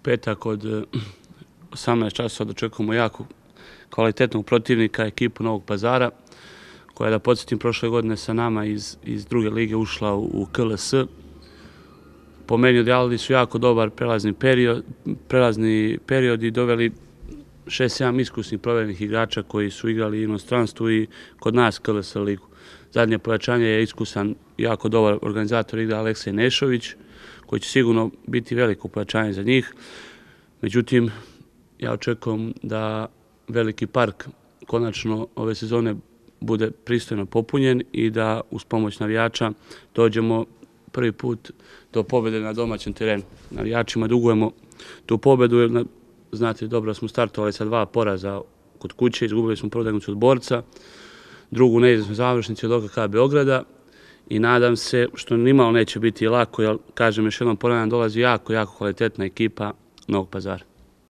petak od 18 časova dočekujemo jako kvalitetnog protivnika, ekipu Novog Pazara, koja je, da podsjetim, prošle godine sa nama iz druge lige ušla u KLS. Po meni odjavili su jako dobar prelazni period i doveli 6-7 iskusnih proverenih igrača koji su igrali u inostranstvu i kod nas KLS ligu. Zadnje pojačanje je iskusan, jako dobar organizator igre Aleksej Nešović, koji će sigurno biti veliko pojačanje za njih. Međutim, ja očekujem da Veliki Park konačno ove sezone bude pristojno popunjen i da uz pomoć navijača dođemo prvi put do pobjede na domaćem terenu. Navijačima dugujemo tu pobjedu jer znate dobro da smo startovali sa 2 poraza kod kuće, izgubili smo prvu utakmicu od Borca, drugu neizvesnu završnicu od OKK Beograda i nadam se, što nimalo neće biti lako, jer kažem još jednom ponavljam, dolazi jako kvalitetna ekipa Novog Pazara.